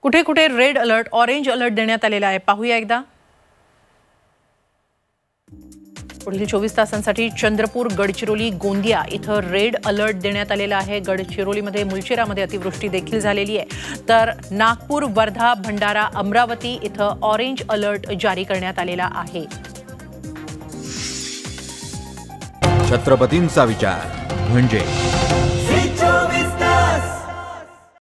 कुठे कुठे red alert, orange alert देण्यात आलेला आहे, पाहूया एकदा। पुढील 24 तासांसाठी चंद्रपूर, गडचिरोली, गोंदिया इथं रेड अलर्ट देण्यात आलेला आहे। गडचिरोलीमध्ये मुलचेरामध्ये अतिवृष्टी देखील झालेली आहे, तर नागपूर, वर्धा, भंडारा, अमरावती इथं ऑरेंज अलर्ट जारी करण्यात आलेला आहे। छत्रपतींचा विचार म्हणजे